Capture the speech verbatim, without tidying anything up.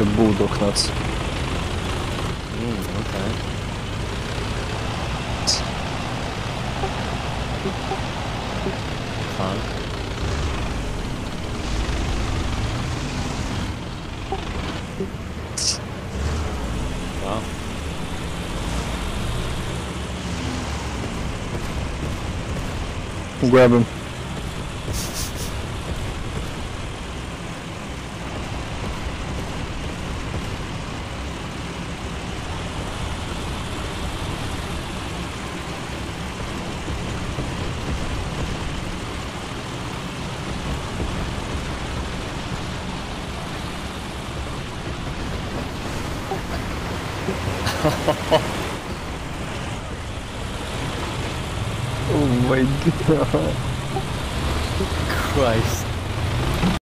the bulldog nuts. Mm, okay. Fun. Wow. Grab him. Oh my god. Christ.